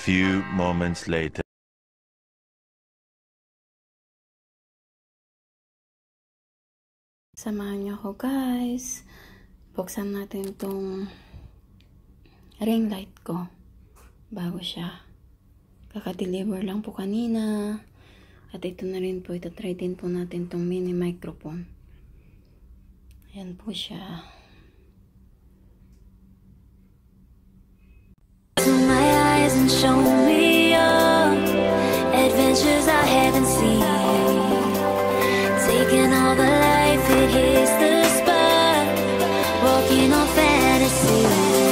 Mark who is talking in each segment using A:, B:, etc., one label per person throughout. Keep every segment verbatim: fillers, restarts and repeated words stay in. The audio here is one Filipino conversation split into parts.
A: few moments later.
B: Samahan niyo ako, guys. Buksan natin tong ring light ko bago siya. Kaka-deliver lang po kanina. At ito na rin po, itatry din po natin tong mini microphone. Ayan po siya.
C: My eyes and show me your adventures I haven't seen. Taking all the life, it hits the spot. Walking on fantasy.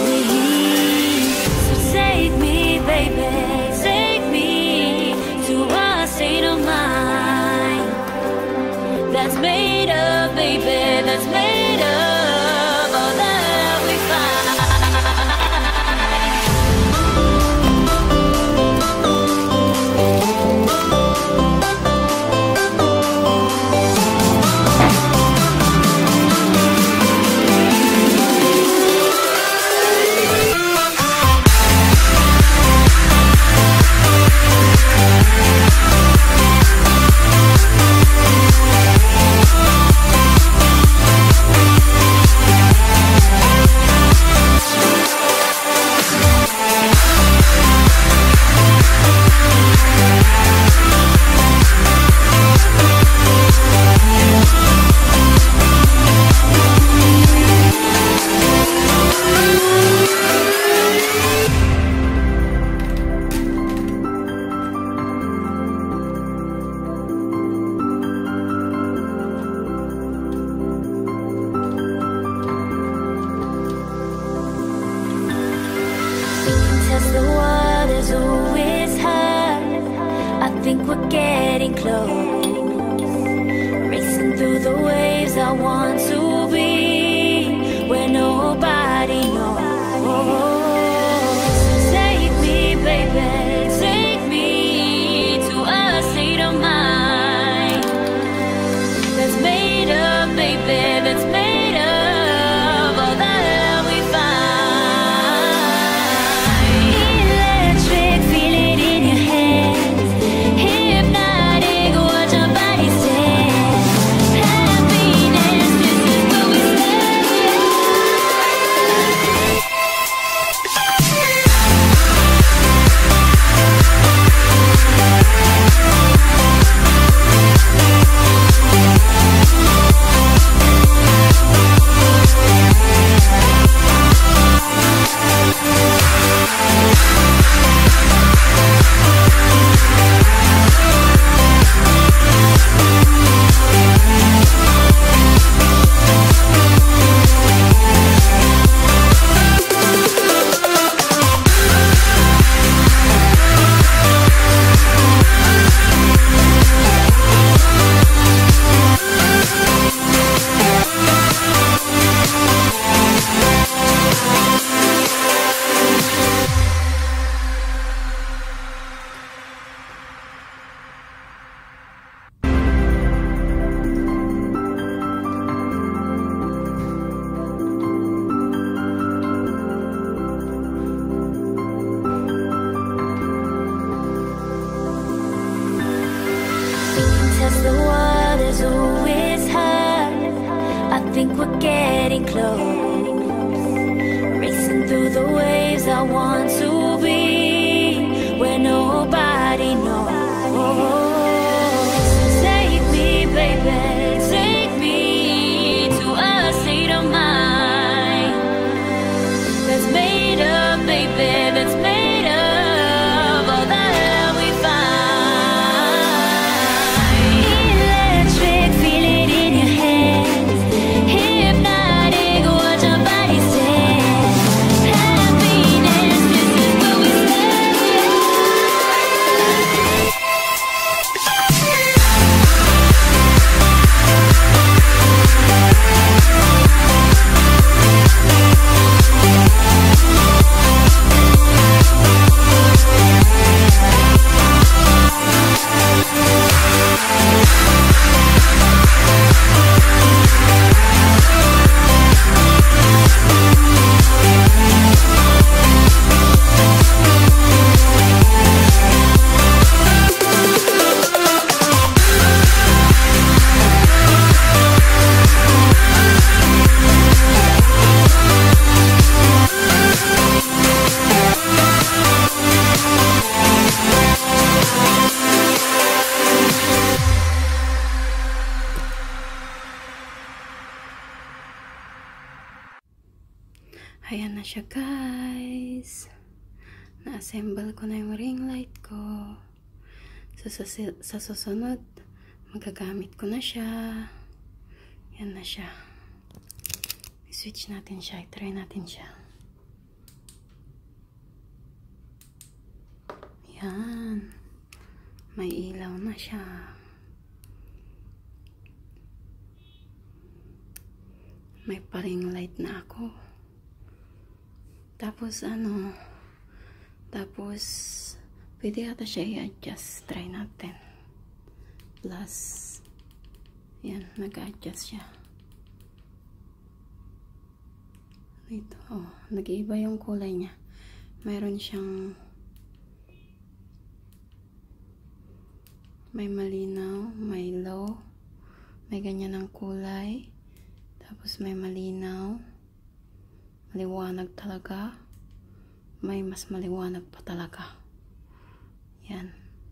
C: So take me, baby, take me to a state of mind that's made up, baby, that's made up all that we find. The waters, oh, it's high. I think we're getting close. Racing through the waves, I want to be where nobody knows. Take me, baby, take me to a state of mind that's made up, baby, that's made up all that we find. The waters, oh, it's high. I think we're getting close. Racing through the waves, I want to be where nobody knows. Take me, baby, take me to a state of mind that's made up, baby, that's made up all that we find. Hypnotic, watch your body say happiness is
B: Ayan na siya, guys. Na-assemble ko na yung ring light ko. So, sa, sa susunod, magagamit ko na siya. Yan na siya. I-switch natin siya. I-try natin siya. Yan. May ilaw na siya. May pa-ring light na ako. Tapos ano, tapos pwede ata siya i-adjust. Try natin. Plus, yan, nag-adjust siya. Ito, oh, nag-iiba yung kulay niya. Mayroon siyang may malinaw, may low, may ganyan ng kulay. Tapos may malinaw, maliwanag talaga, may mas maliwanag pa talaga. Yan.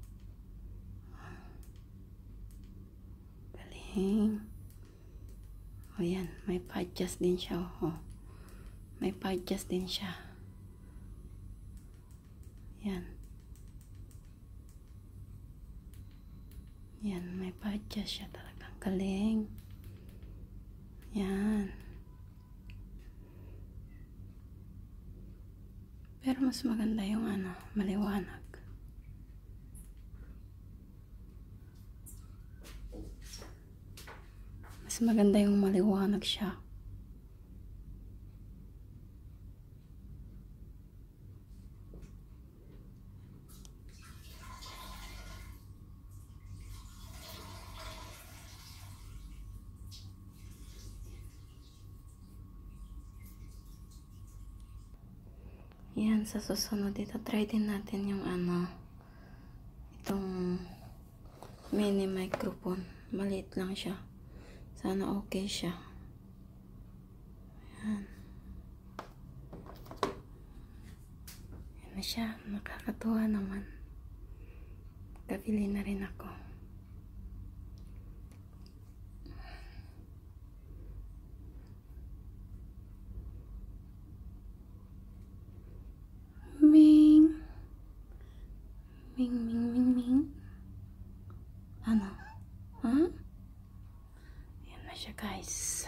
B: Galing. O yan, may pa-adjust din siya. O, may pa-adjust din siya. Yan. Yan, may pa-adjust siya talaga. Galing. Yan. Pero mas maganda yung ano, maliwanag. Mas maganda yung maliwanag siya. Yan, sa susunod dito, try din natin yung ano, itong mini microphone. Maliit lang siya. Sana okay siya. Yan. Yan na siya. Nakakatuwa naman. Kabili na rin ako. Ming. Ming, ming, ming, ming. Ano? Huh? Yan na siya, guys.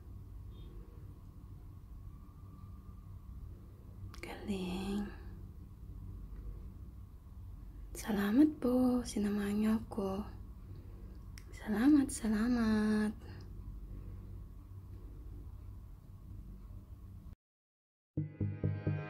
B: Galing. Salamat po. Sinamahan niyo ako. Salamat, salamat.